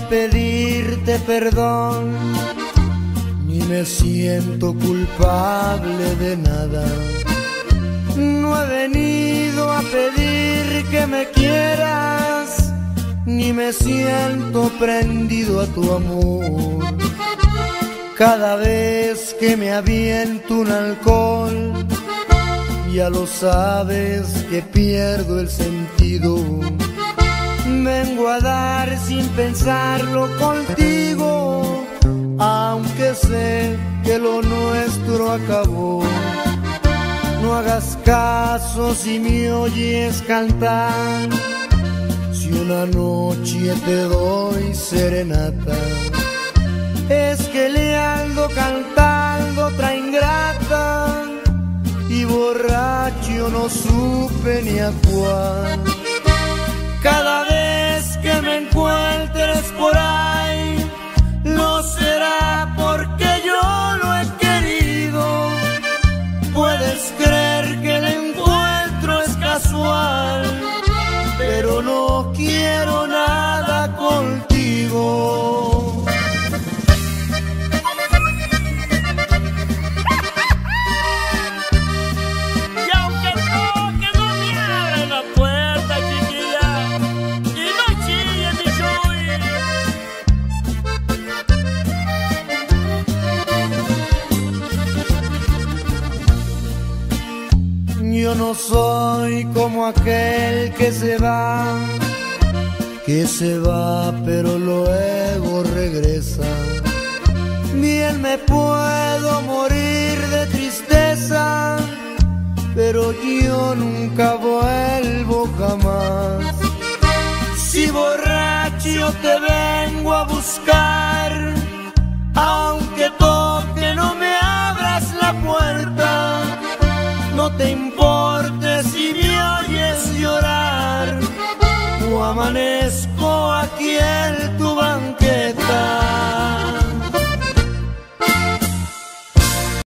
pedirte perdón, ni me siento culpable de nada. No he venido a pedir que me quieras, ni me siento prendido a tu amor. Cada vez que me aviento un alcohol, ya lo sabes que pierdo el sentido. Vengo a dar sin pensarlo contigo, aunque sé que lo nuestro acabó. No hagas caso si me oyes cantar, si una noche te doy serenata. Es que le ando cantando otra ingrata, y borracho no supe ni a cuál. Cada vez que me encuentres por ahí, no será porque yo lo he querido. Puedes creer que el encuentro es casual, pero no quiero nada contigo. Yo no soy como aquel que se va pero luego regresa. Bien me puedo morir de tristeza, pero yo nunca vuelvo jamás. Si borracho te vengo a buscar, aunque toque no me abras la puerta. No te importe si me oyes llorar, o amanezco aquí en tu